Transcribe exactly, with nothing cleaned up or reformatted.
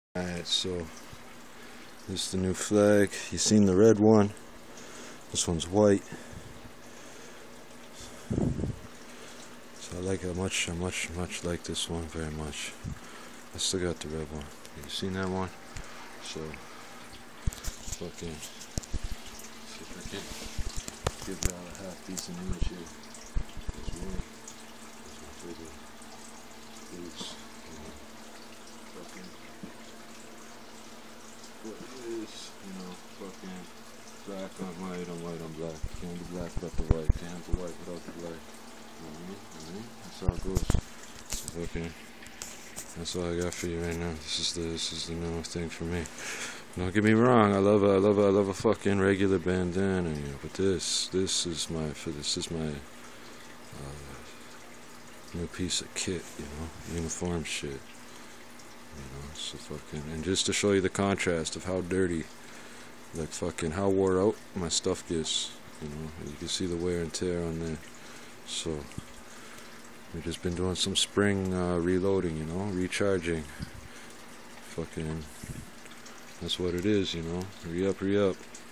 Alright, so this is the new flag. You seen the red one? This one's white. So I like it much, I much, much like this one very much. I still got the red one. You seen that one? So, fucking, see if I can give y'all a half decent image here. There's one. There's my bigger boots. Fucking. What is, you know, fucking black on white on white on black. Can't do black without the white. Can't have the white without the black. You know what I mean? You know what I mean? That's how it goes. So fucking, that's all I got for you right now. This is the this is the new thing for me. Don't get me wrong. I love a, I love a, I love a fucking regular bandana, you know. But this this is my for this is my uh, new piece of kit, you know, uniform shit. You know, so fucking, and just to show you the contrast of how dirty, like fucking how wore out my stuff gets, you know, you can see the wear and tear on there. So we've just been doing some spring uh, reloading, you know, recharging. Fucking, that's what it is, you know. Re up, re up.